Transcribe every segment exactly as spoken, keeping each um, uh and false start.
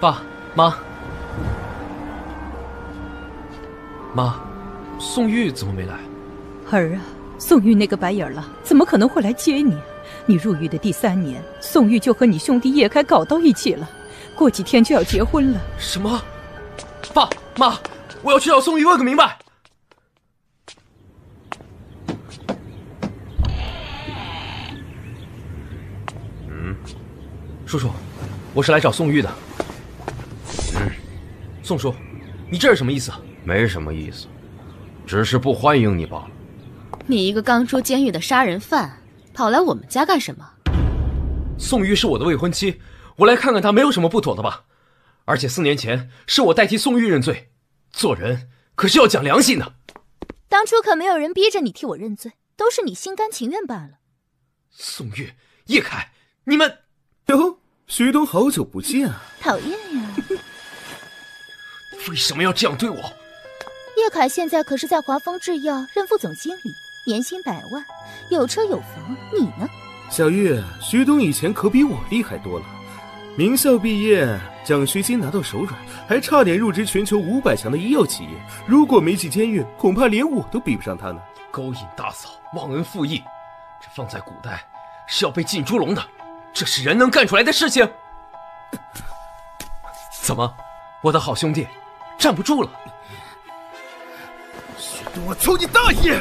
爸妈，妈，宋玉怎么没来？ 儿啊，宋玉那个白眼狼怎么可能会来接你？你入狱的第三年，宋玉就和你兄弟叶开搞到一起了，过几天就要结婚了。 什么？爸妈，我要去找宋玉问个明白。嗯，叔叔，我是来找宋玉的。 嗯， 宋叔，你这是什么意思？ 没什么意思，只是不欢迎你罢了。 你一个刚出监狱的杀人犯，跑来我们家干什么？ 宋玉是我的未婚妻，我来看看她没有什么不妥的吧。而且四年前是我代替宋玉认罪，做人可是要讲良心的。 当初可没有人逼着你替我认罪，都是你心甘情愿罢了。 宋玉、叶凯，你们…… 哟，徐东，好久不见啊！ 讨厌呀！ 为什么要这样对我？ 叶凯现在可是在华丰制药任副总经理，年薪百万，有车有房。你呢？ 小玉，徐东以前可比我厉害多了。名校毕业，奖学金拿到手软，还差点入职全球五百强的医药企业。如果没进监狱，恐怕连我都比不上他呢。 勾引大嫂，忘恩负义，这放在古代是要被浸猪笼的。这是人能干出来的事情？怎么，我的好兄弟站不住了？ 徐东，我求你大爷！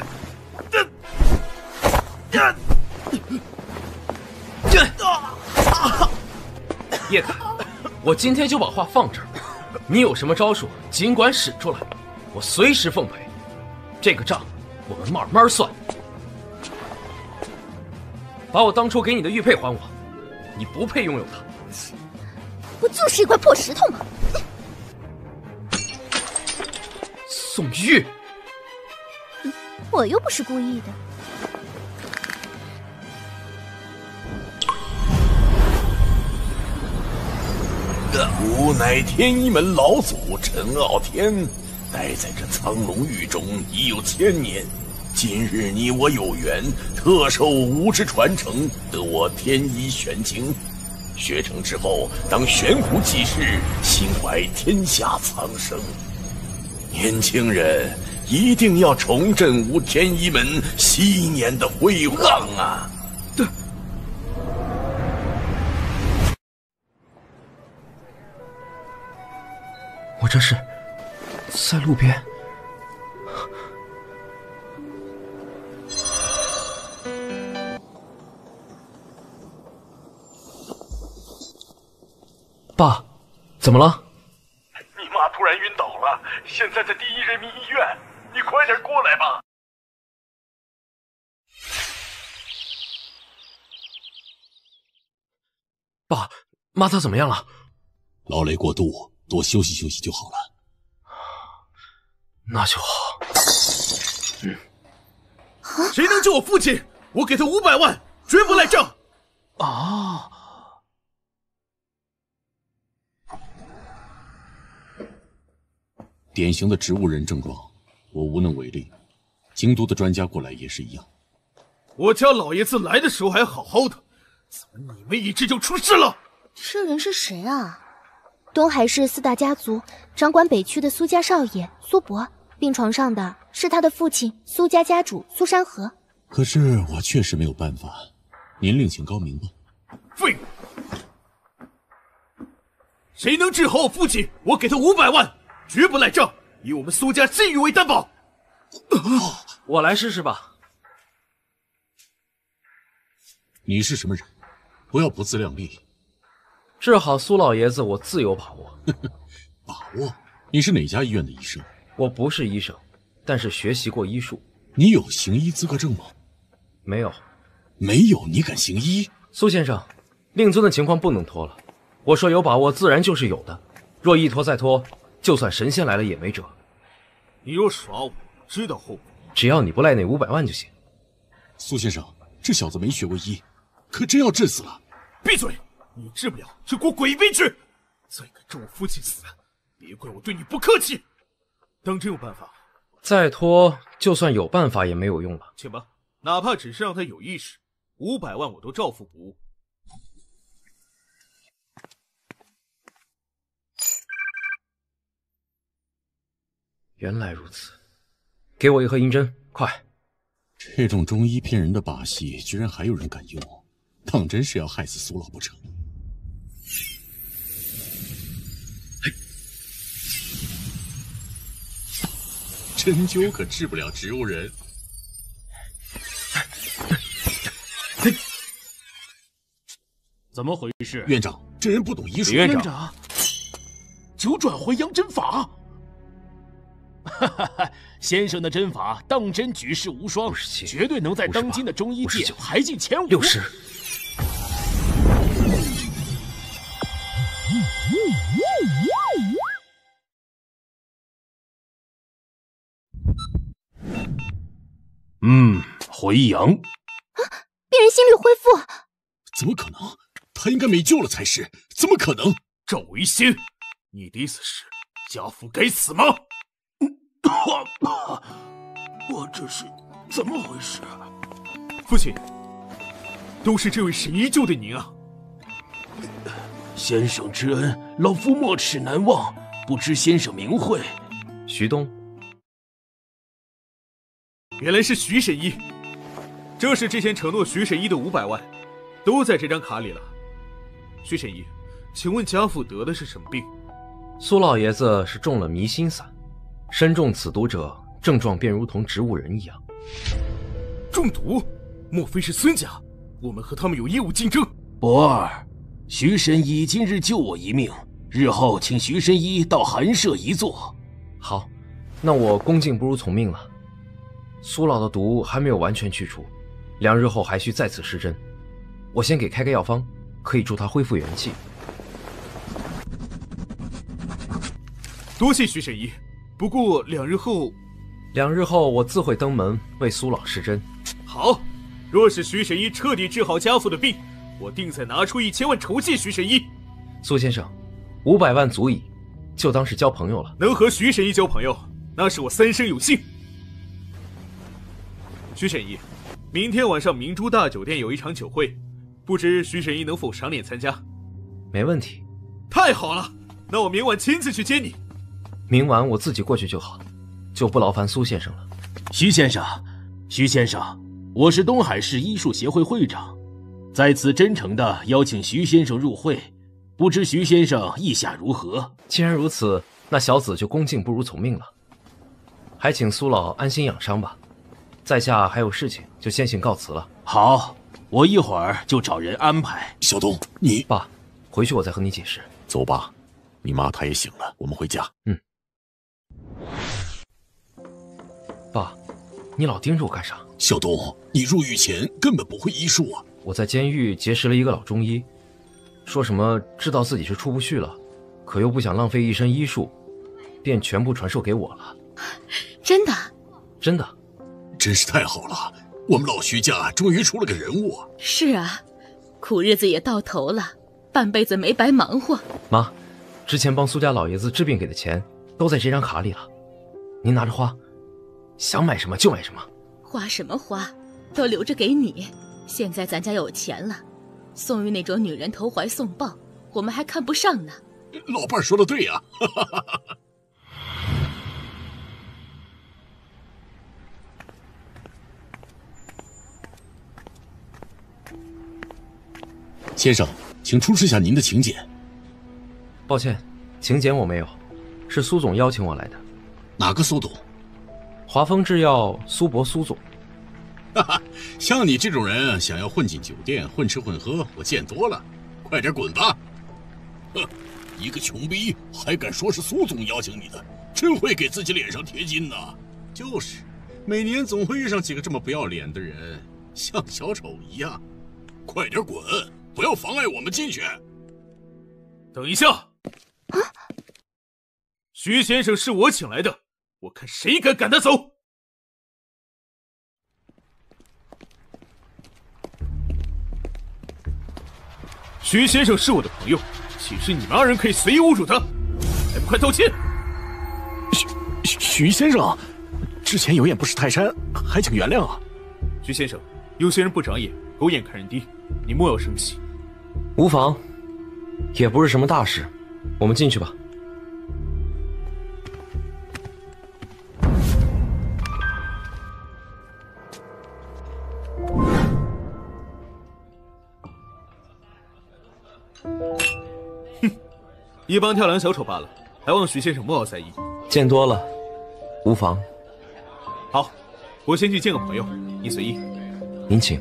叶凯，我今天就把话放这儿，你有什么招数尽管使出来，我随时奉陪。这个账我们慢慢算。把我当初给你的玉佩还我，你不配拥有它。 不就是一块破石头吗？ 宋玉， 我又不是故意的。 吾乃天一门老祖陈傲天，待在这苍龙狱中已有千年。今日你我有缘，特受吾之传承，得我天一玄经。学成之后，当悬壶济世，心怀天下苍生。年轻人一定要重振吾天一门昔年的辉煌啊！ 对。我这是在路边。爸，怎么了？ 你妈突然晕倒了，现在在第一人民医院，你快点过来吧。 爸妈，她怎么样了？ 劳累过度，多休息休息就好了。 那就好。 嗯，谁能救我父亲？我给他五百万，绝不赖账。 啊！ 典型的植物人症状，我无能为力。京都的专家过来也是一样。 我家老爷子来的时候还好好的，怎么你们一治就出事了？ 这人是谁啊？东海市四大家族掌管北区的苏家少爷苏伯，病床上的是他的父亲苏家家主苏山河。 可是我确实没有办法，您另请高明吧。 废物！谁能治好我父亲，我给他五百万，绝不赖账，以我们苏家信誉为担保。 啊、我来试试吧。 你是什么人？不要不自量力。 治好苏老爷子，我自有把握。 把握？你是哪家医院的医生？ 我不是医生，但是学习过医术。 你有行医资格证吗？ 没有。 没有？你敢行医？ 苏先生，令尊的情况不能拖了。我说有把握，自然就是有的。若一拖再拖，就算神仙来了也没辙。 你若耍我，知道后果。 只要你不赖那五百万就行。 苏先生，这小子没学过医，可真要治死了。 闭嘴！你治不了就给我滚一边去！再敢咒我父亲死，别怪我对你不客气。当真有办法？ 再拖，就算有办法也没有用了。 请吧，哪怕只是让他有意识，五百万我都照付不误。 原来如此，给我一盒银针，快！ 这种中医骗人的把戏，居然还有人敢用，当真是要害死苏老不成？针灸可治不了植物人。 怎么回事？ 院长，这人不懂医术。 院长，九转回阳针法。哈哈哈，先生的针法当真举世无双，绝对能在当今的中医界排进前五。 六十。 嗯，回阳。 啊！病人心率恢复。 怎么可能？他应该没救了才是，怎么可能？ 赵为先，你的意思是家父该死吗？我这是怎么回事？ 父亲，都是这位神医救的您啊！ 先生之恩，老夫没齿难忘，不知先生名讳。 徐东。 原来是徐神医，这是之前承诺徐神医的五百万，都在这张卡里了。徐神医，请问家父得的是什么病？ 苏老爷子是中了迷心散，身中此毒者，症状便如同植物人一样。 中毒？莫非是孙家？我们和他们有业务竞争？ 博儿，徐神医今日救我一命，日后请徐神医到寒舍一坐。 好，那我恭敬不如从命了。苏老的毒还没有完全去除，两日后还需再次施针。我先给开个药方，可以助他恢复元气。 多谢徐神医，不过两日后， 两日后我自会登门为苏老施针。 好，若是徐神医彻底治好家父的病，我定再拿出一千万酬谢徐神医。 苏先生，五百万足矣，就当是交朋友了。 能和徐神医交朋友，那是我三生有幸。徐神医，明天晚上明珠大酒店有一场酒会，不知徐神医能否赏脸参加？ 没问题。 太好了，那我明晚亲自去接你。 明晚我自己过去就好，就不劳烦苏先生了。 徐先生，徐先生，我是东海市医术协会会长，在此真诚地邀请徐先生入会，不知徐先生意下如何？ 既然如此，那小子就恭敬不如从命了。还请苏老安心养伤吧。在下还有事情，就先行告辞了。 好，我一会儿就找人安排。 小东，你爸，回去我再和你解释。 走吧，你妈她也醒了，我们回家。 嗯。爸，你老盯着我干啥？ 小东，你入狱前根本不会医术啊！ 我在监狱结识了一个老中医，说什么知道自己是出不去了，可又不想浪费一身医术，便全部传授给我了。 真的？ 真的。 真是太好了，我们老徐家终于出了个人物。 是啊，苦日子也到头了，半辈子没白忙活。 妈，之前帮苏家老爷子治病给的钱都在这张卡里了，您拿着花，想买什么就买什么。 花什么花，都留着给你。现在咱家有钱了，宋玉那种女人投怀送抱，我们还看不上呢。 老伴说的对呀、啊。先生，请出示下您的请柬。 抱歉，请柬我没有，是苏总邀请我来的。 哪个苏总？ 华丰制药苏博苏总。 哈哈，像你这种人想要混进酒店混吃混喝，我见多了，快点滚吧！哼，一个穷逼还敢说是苏总邀请你的，真会给自己脸上贴金呐！就是，每年总会遇上几个这么不要脸的人，像小丑一样。快点滚！不要妨碍我们进去。 等一下，啊！徐先生是我请来的，我看谁敢赶他走。徐先生是我的朋友，岂是你们二人可以随意侮辱他？还不快道歉！ 徐徐徐先生，之前有眼不识泰山，还请原谅啊。 徐先生，有些人不长眼，狗眼看人低，你莫要生气。 无妨，也不是什么大事，我们进去吧。 一帮跳梁小丑罢了，还望徐先生莫要在意。 见多了，无妨。 好，我先去见个朋友，你随意。 您请。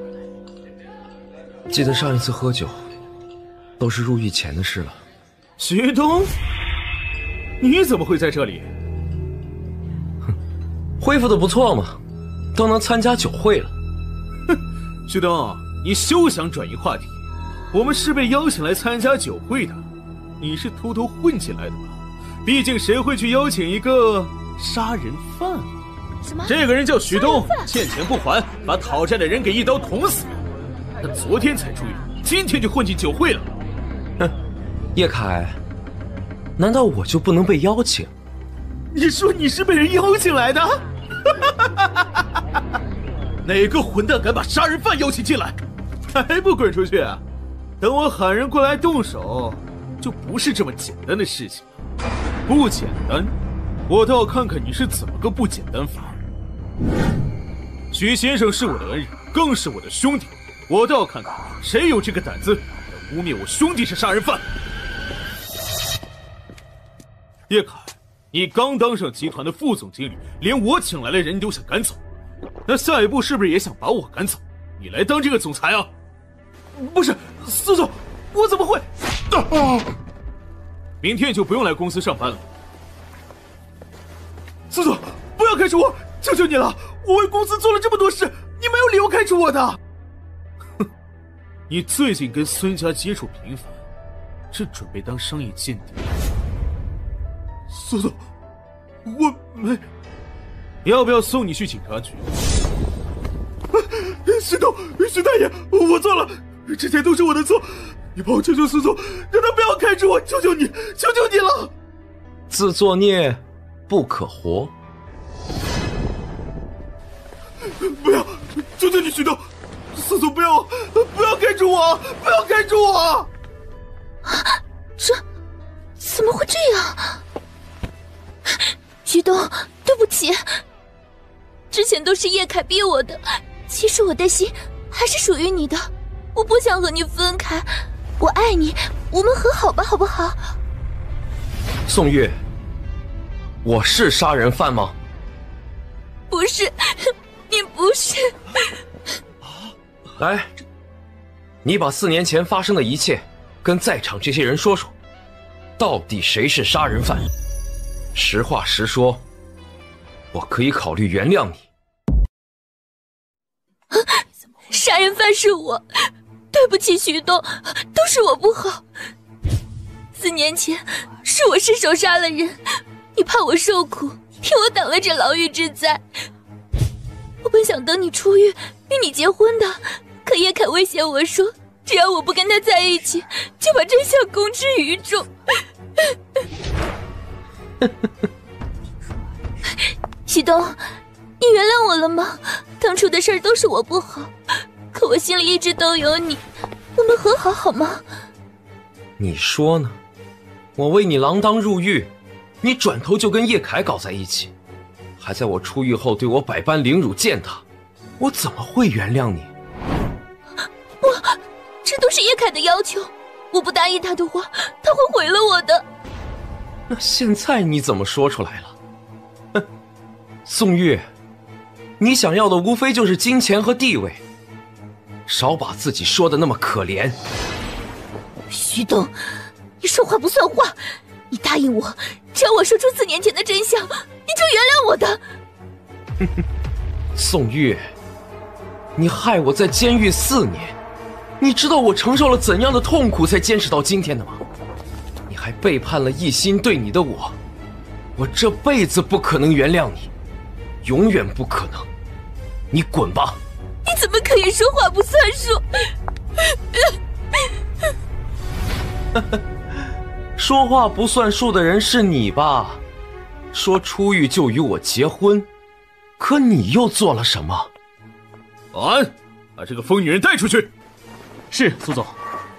记得上一次喝酒，都是入狱前的事了。 徐东，你怎么会在这里？ 哼，恢复的不错嘛，都能参加酒会了。 哼，徐东，你休想转移话题。我们是被邀请来参加酒会的，你是偷偷混进来的吧？毕竟谁会去邀请一个杀人犯啊？ 什么？ 这个人叫徐东，欠钱不还，把讨债的人给一刀捅死。他昨天才出狱，今天就混进酒会了。 哼，叶凯，难道我就不能被邀请？ 你说你是被人邀请来的？哪个混蛋敢把杀人犯邀请进来？还不滚出去啊！等我喊人过来动手，就不是这么简单的事情。不简单，我倒要看看你是怎么个不简单法。徐先生是我的恩人，更是我的兄弟，我倒要看看谁有这个胆子来污蔑我兄弟是杀人犯。叶凯，你刚当上集团的副总经理，连我请来的人你都想赶走，那下一步是不是也想把我赶走？你来当这个总裁啊？不是，苏总，我怎么会？啊！明天就不用来公司上班了。苏总，不要开除我，求求你了！我为公司做了这么多事，你没有理由开除我的。哼，你最近跟孙家接触频繁，是准备当商业间谍？苏总，我没。要不要送你去警察局？徐东，徐大爷，我错了。之前都是我的错，你帮我求求苏总，让他不要开除我，求求你，求求你了！ 自作孽不可活。 不要，求求你，徐东，苏总不要，不要开除我，不要开除我！ 这怎么会这样？徐东，对不起，之前都是叶凯逼我的，其实我的心还是属于你的。我不想和你分开，我爱你，我们和好吧，好不好？ 宋月，我是杀人犯吗？ 不是，你不是。 来，你把四年前发生的一切跟在场这些人说说，到底谁是杀人犯？实话实说，我可以考虑原谅你。 杀人犯是我。对不起，徐东，都是我不好。四年前是我失手杀了人，你怕我受苦，替我挡了这牢狱之灾。我本想等你出狱与你结婚的，可叶凯威胁我说，只要我不跟他在一起，就把真相公之于众。徐东，你原谅我了吗？当初的事儿都是我不好。可我心里一直都有你，我们和好好吗？ 你说呢？我为你锒铛入狱，你转头就跟叶凯搞在一起，还在我出狱后对我百般凌辱践踏，我怎么会原谅你？ 我，这都是叶凯的要求，我不答应他的话，他会毁了我的。 那现在你怎么说出来了？哼，宋月，你想要的无非就是金钱和地位。少把自己说的那么可怜。 徐东，你说话不算话，你答应我，只要我说出四年前的真相，你就原谅我的。 宋月，你害我在监狱四年，你知道我承受了怎样的痛苦才坚持到今天的吗？你还背叛了一心对你的我，我这辈子不可能原谅你，永远不可能。你滚吧！ 你怎么可以说话不算数？ 说话不算数的人是你吧？说出狱就与我结婚，可你又做了什么？ 保安，把这个疯女人带出去。 是，苏总。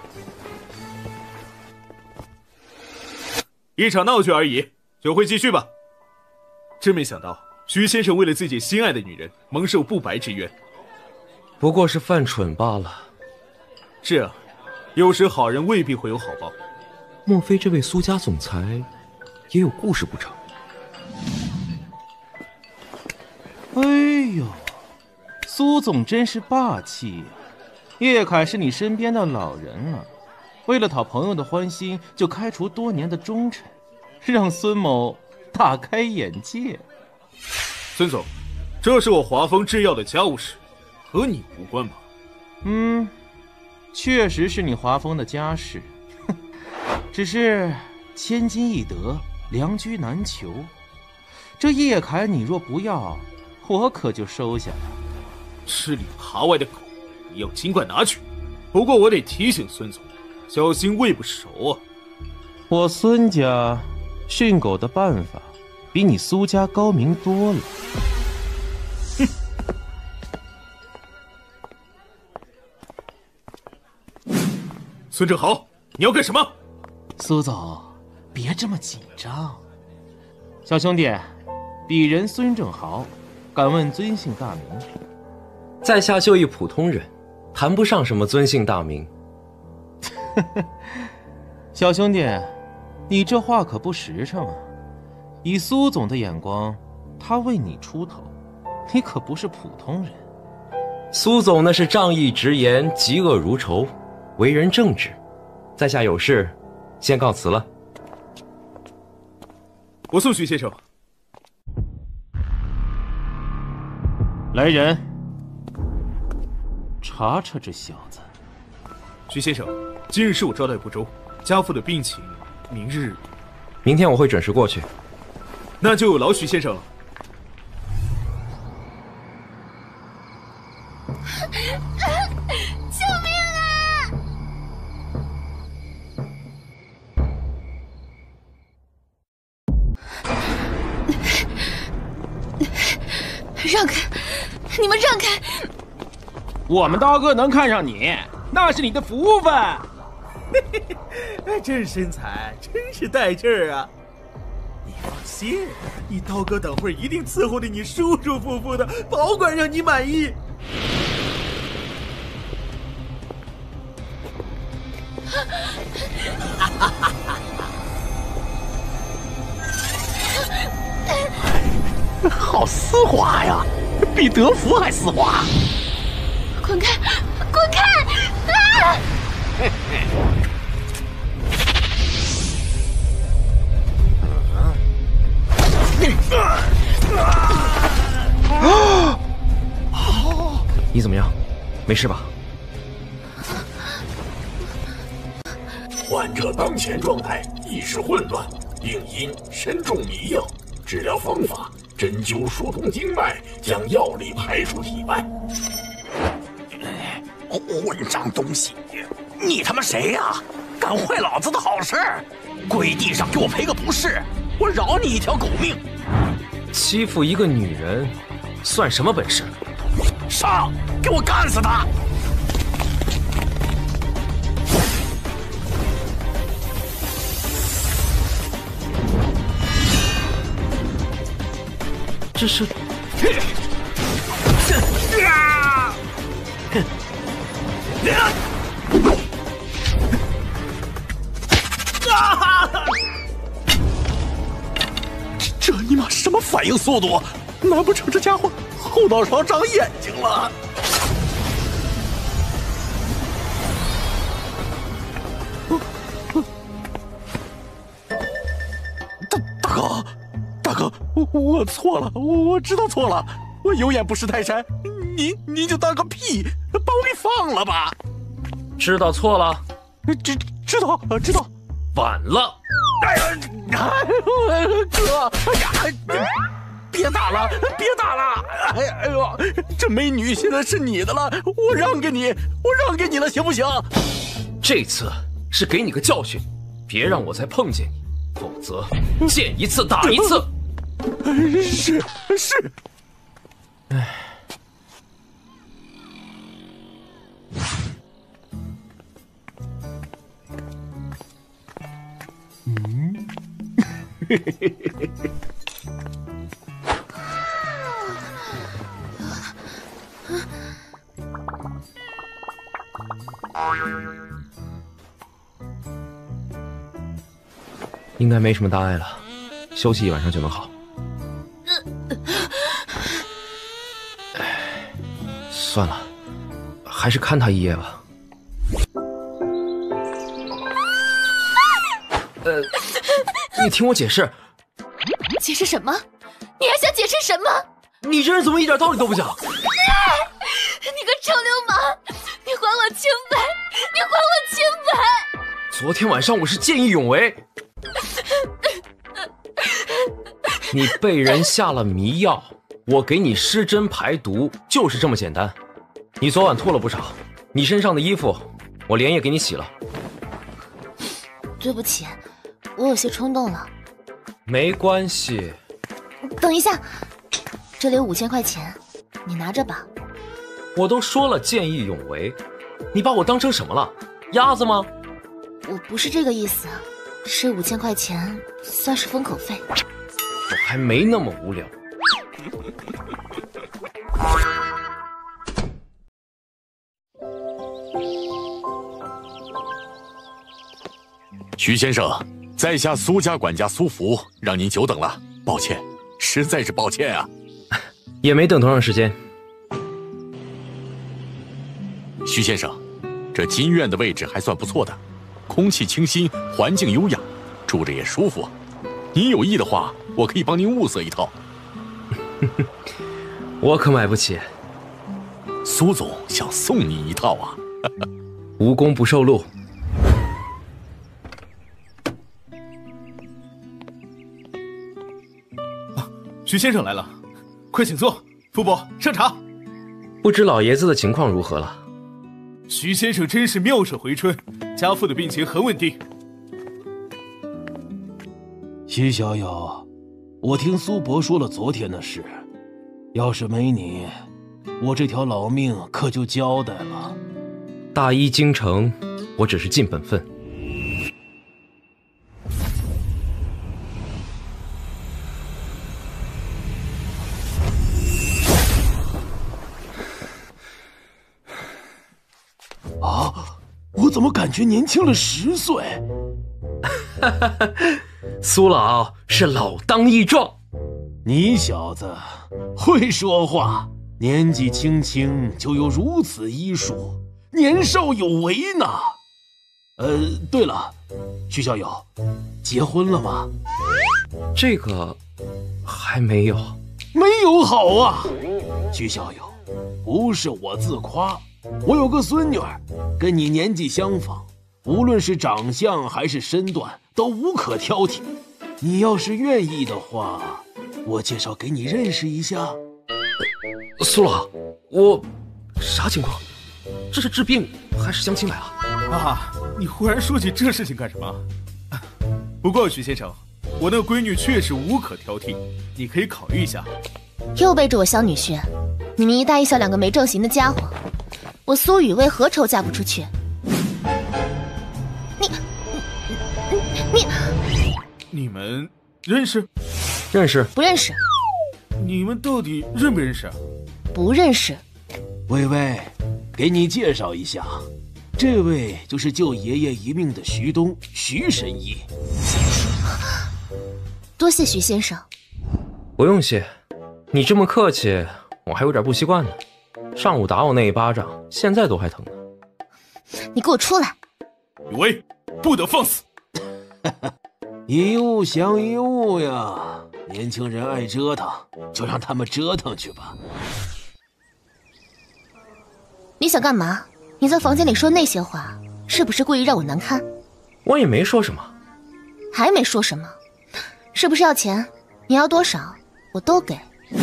一场闹剧而已，酒会继续吧。真没想到，徐先生为了自己心爱的女人，蒙受不白之冤。 不过是犯蠢罢了。 是啊，有时好人未必会有好报。 莫非这位苏家总裁也有故事不成？ 哎呦，苏总真是霸气呀！叶凯是你身边的老人了，为了讨朋友的欢心，就开除多年的忠臣，让孙某大开眼界。 孙总，这是我华丰制药的家务事，和你无关吧？ 嗯，确实是你华丰的家事，只是千金易得，良驹难求。这叶凯你若不要，我可就收下了。 吃里扒外的狗，你要尽管拿去。不过我得提醒孙总，小心喂不熟啊。 我孙家训狗的办法比你苏家高明多了。 哼！孙正豪，你要干什么？ 苏总，别这么紧张。小兄弟，鄙人孙正豪，敢问尊姓大名？ 在下就一普通人，谈不上什么尊姓大名。 小兄弟，你这话可不实诚啊！以苏总的眼光，他为你出头，你可不是普通人。 苏总那是仗义直言，嫉恶如仇，为人正直。在下有事，先告辞了。 我送徐先生。 来人，查查这小子。 徐先生，今日是我招待不周，家父的病情，明日…… 明天我会准时过去。 那就有劳徐先生了。 救命啊！让开！你们让开！ 我们刀哥能看上你，那是你的福分。 这身材真是带劲儿啊！你放心，你刀哥等会儿一定伺候的你舒舒服服的，保管让你满意。 好丝滑呀，比德芙还丝滑。 滚开！滚开！啊！ 你怎么样？没事吧？ 患者当前状态意识混乱，病因身中迷药，治疗方法针灸疏通经脉，将药力排出体外。 混账东西！你他妈谁呀、啊？敢坏老子的好事！跪地上给我赔个不是，我饶你一条狗命！ 欺负一个女人，算什么本事？ 上，给我干死他！ 这是…… 这这尼玛什么反应速度？难不成这家伙后脑勺长眼睛了？大大哥，大哥，我我错了，我我知道错了，我有眼不识泰山，您您就当个屁，把我给放了吧。 知道错了， 知知道知道， 晚了。 哎呀，哎呦，哥，哎呀，别打了，别打了！哎呀，哎呦，这美女现在是你的了，我让给你，我让给你了，行不行？ 这次是给你个教训，别让我再碰见你，否则见一次打一次。 是是。 唉。 嗯，嘿嘿嘿嘿嘿。 应该没什么大碍了，休息一晚上就能好。唉，算了，还是看他一夜吧。呃，你听我解释。 解释什么？你还想解释什么？ 你这人怎么一点道理都不讲？ 你个臭流氓！你还我清白！你还我清白！ 昨天晚上我是见义勇为。你被人下了迷药，我给你施针排毒，就是这么简单。你昨晚吐了不少，你身上的衣服我连夜给你洗了。 对不起，我有些冲动了。 没关系。 等一下，这里有五千块钱，你拿着吧。 我都说了见义勇为，你把我当成什么了？鸭子吗？ 我不是这个意思，这五千块钱算是封口费。 我还没那么无聊。 徐先生，在下苏家管家苏福，让您久等了，抱歉，实在是抱歉啊。 也没等多长时间。 徐先生，这金院的位置还算不错的，空气清新，环境优雅，住着也舒服。您有意的话，我可以帮您物色一套。 我可买不起。 苏总想送您一套啊。 无功不受禄。 徐先生来了，快请坐。福伯，上茶。 不知老爷子的情况如何了？ 徐先生真是妙手回春，家父的病情很稳定。 徐小友，我听苏伯说了昨天的事，要是没你，我这条老命可就交代了。 大医京城，我只是尽本分。 啊，我怎么感觉年轻了十岁？ 苏老是老当益壮。 你小子会说话，年纪轻轻就有如此医术，年少有为呢。呃，对了，徐小友，结婚了吗？ 这个还没有。 没有好啊，徐小友，不是我自夸，我有个孙女儿，跟你年纪相仿，无论是长相还是身段都无可挑剔。你要是愿意的话，我介绍给你认识一下。 苏老，我啥情况？这是治病还是相亲来了？ 啊，你忽然说起这事情干什么？不过徐先生，我那闺女确实无可挑剔，你可以考虑一下。 又背着我小女婿，你们一大一小两个没正形的家伙，我苏雨为何愁嫁不出去？你你你们认识？ 认识。 不认识。 你们到底认不认识？ 不认识。 微微，给你介绍一下，这位就是救爷爷一命的徐东，徐神医。 多谢徐先生。 不用谢，你这么客气，我还有点不习惯呢。上午打我那一巴掌，现在都还疼呢。 你给我出来！ 雨薇，不得放肆！ 一物降一物呀，年轻人爱折腾，就让他们折腾去吧。 你想干嘛？你在房间里说那些话，是不是故意让我难堪？ 我也没说什么。 还没说什么？是不是要钱？你要多少，我都给。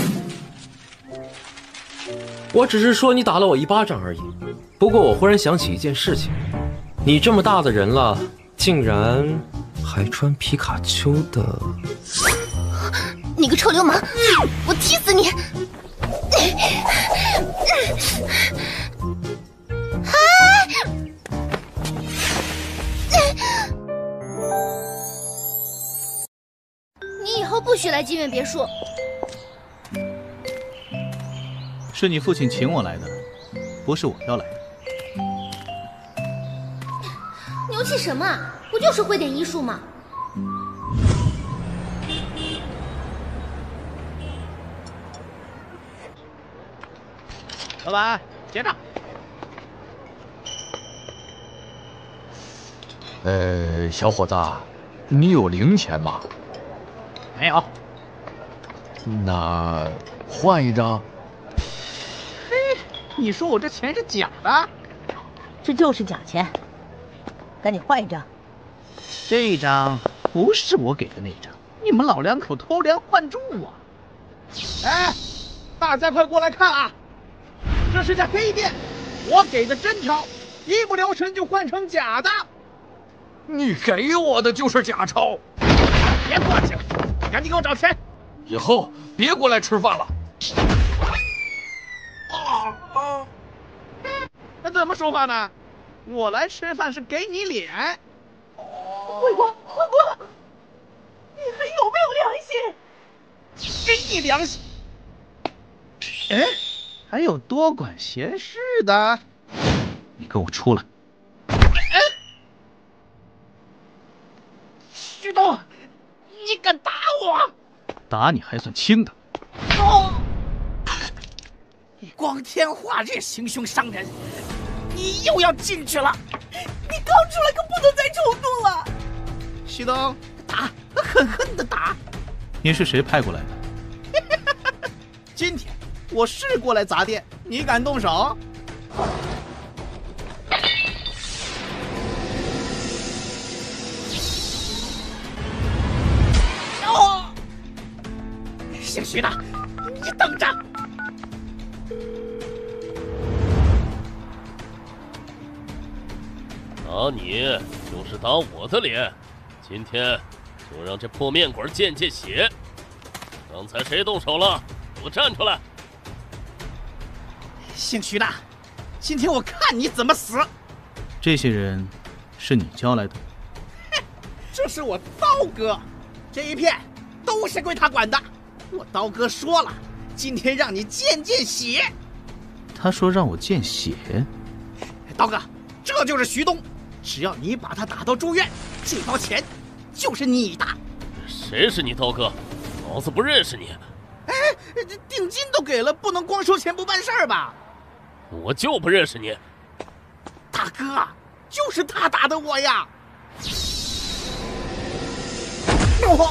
我只是说你打了我一巴掌而已。不过我忽然想起一件事情，你这么大的人了，竟然还穿皮卡丘的。 你个臭流氓，我踢死你！ 你以后不许来金苑别墅。 是你父亲请我来的，不是我要来的。 牛气什么？不就是会点医术吗？ 老板，结账。 呃，小伙子，你有零钱吗？ 没有。 那换一张。 嘿，你说我这钱是假的？ 这就是假钱，赶紧换一张。 这张不是我给的那张，你们老两口偷梁换柱啊！哎，大家快过来看啊！这是家黑店，我给的真钞，一不留神就换成假的。 你给我的就是假钞！ 别客气了，赶紧给我找钱！ 以后别过来吃饭了。 啊啊！那怎么说话呢？我来吃饭是给你脸。 慧光，慧光，你还有没有良心？ 给你良心！哎，还有多管闲事的？ 你跟我出来！ 哎，徐东，你敢打我？ 打你还算轻的。 哦！光天化日，行凶伤人，你又要进去了！ 你刚出来可不能再冲动了。 徐东，打，狠狠的打！ 你是谁派过来的？ 今天我是过来砸店，你敢动手？哦！姓徐的，你等着！ 打你就是打我的脸，今天就让这破面馆见见血。刚才谁动手了？给我站出来！ 姓徐的，今天我看你怎么死！ 这些人是你叫来的？ 哼，这是我刀哥，这一片都是归他管的。我刀哥说了，今天让你见见血。 他说让我见血。 刀哥，这就是徐东，只要你把他打到住院，这包钱就是你的。 谁是你刀哥？老子不认识你。 哎，定金都给了，不能光收钱不办事儿吧？ 我就不认识你。 大哥，就是他打的我呀！我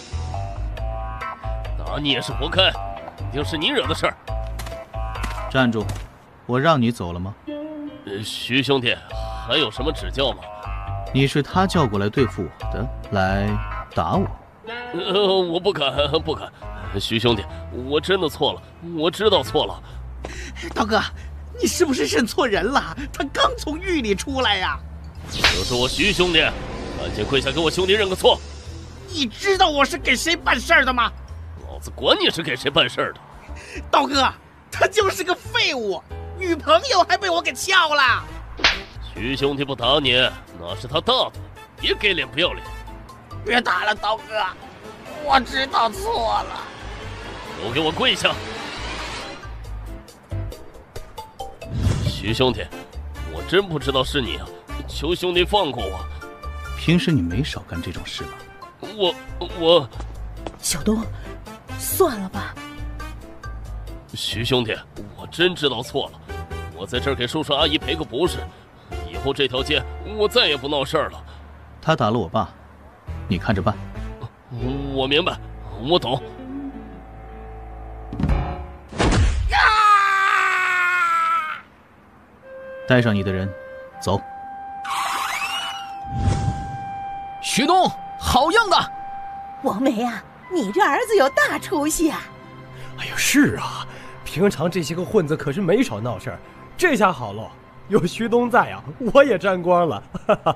打你也是活该，一定是你惹的事儿。 站住！我让你走了吗？ 呃，徐兄弟，还有什么指教吗？ 你是他叫过来对付我的，来打我。 呃，我不敢，不敢。徐兄弟，我真的错了，我知道错了。 刀哥，你是不是认错人了？他刚从狱里出来呀。 就是我徐兄弟，赶紧跪下给我兄弟认个错。 你知道我是给谁办事儿的吗？ 老子管你是给谁办事儿的。 刀哥，他就是个废物，女朋友还被我给撬了。 徐兄弟不打你，那是他大度，别给脸不要脸。 别打了，刀哥，我知道错了。 都给我跪下！徐兄弟，我真不知道是你啊，求兄弟放过我。 平时你没少干这种事吧？ 我我， 小东，算了吧。 徐兄弟，我真知道错了，我在这儿给叔叔阿姨赔个不是，以后这条街我再也不闹事儿了。 他打了我爸，你看着办。 我明白，我懂。 带上你的人，走。 徐东，好样的！ 王梅啊，你这儿子有大出息啊！ 哎呀，是啊，平常这些个混子可是没少闹事儿，这下好喽，有徐东在啊，我也沾光了。哈哈。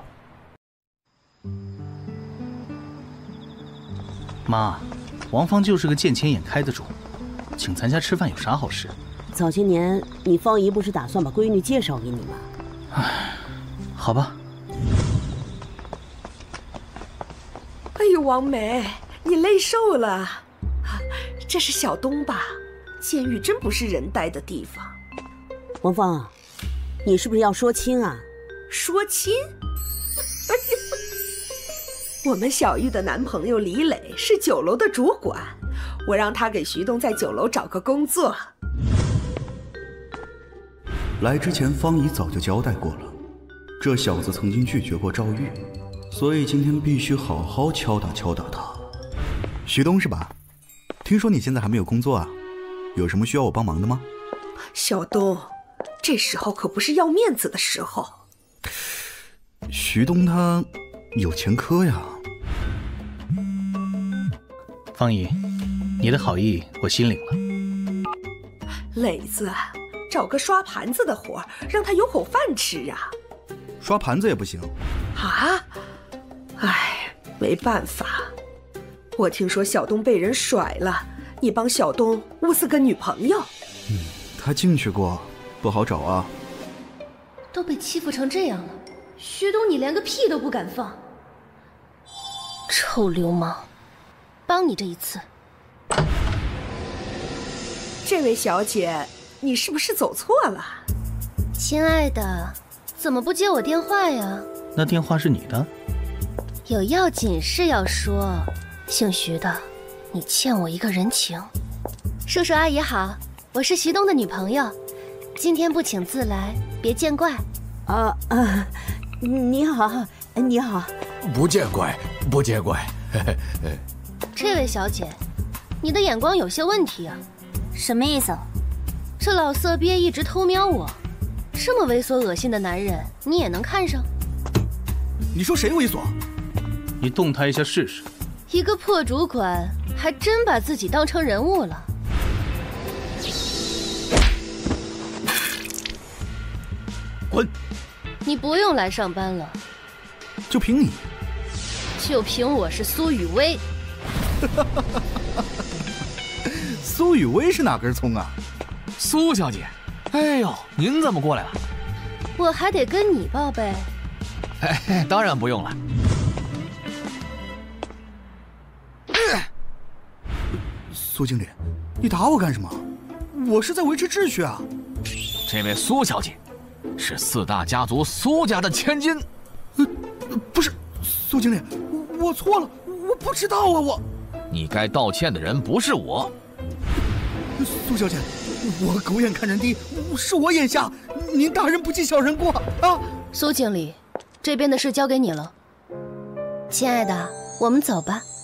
妈，王芳就是个见钱眼开的主，请咱家吃饭有啥好事？ 早些年你方姨不是打算把闺女介绍给你吗？ 唉，好吧。 哎呦，王梅，你累瘦了。啊，这是小东吧？监狱真不是人待的地方。 王芳，你是不是要说亲啊？ 说亲？我们小玉的男朋友李磊是酒楼的主管，我让他给徐东在酒楼找个工作。 来之前方姨早就交代过了，这小子曾经拒绝过赵玉，所以今天必须好好敲打敲打他。 徐东是吧？听说你现在还没有工作啊？有什么需要我帮忙的吗？ 小东，这时候可不是要面子的时候。 徐东他有前科呀。 方姨，你的好意我心领了。 磊子，找个刷盘子的活，让他有口饭吃啊。 刷盘子也不行啊？哎，没办法。我听说小东被人甩了，你帮小东物色个女朋友。 嗯，他进去过，不好找啊。 都被欺负成这样了，徐东你连个屁都不敢放。 臭流氓，帮你这一次。 这位小姐，你是不是走错了？ 亲爱的，怎么不接我电话呀？ 那电话是你的？ 有要紧事要说。姓徐的，你欠我一个人情。叔叔阿姨好，我是徐东的女朋友，今天不请自来，别见怪。 啊啊，你好，你好。 不见怪，不见怪。 这位小姐，你的眼光有些问题啊。 什么意思？ 这老色鳖一直偷瞄我，这么猥琐恶心的男人，你也能看上？ 你说谁猥琐？ 你动他一下试试。 一个破主管还真把自己当成人物了。 滚！ 你不用来上班了。 就凭你？ 就凭我是苏雨薇。 苏雨薇是哪根葱啊？ 苏小姐，哎呦，您怎么过来了？ 我还得跟你报备。 哎，当然不用了。 苏经理，你打我干什么？我是在维持秩序啊。 这位苏小姐是四大家族苏家的千金。 呃，不是，苏经理，我错了，我不知道啊，我。 你该道歉的人不是我。 苏小姐，我狗眼看人低，是我眼瞎，您大人不计小人过啊。 苏经理，这边的事交给你了。亲爱的，我们走吧。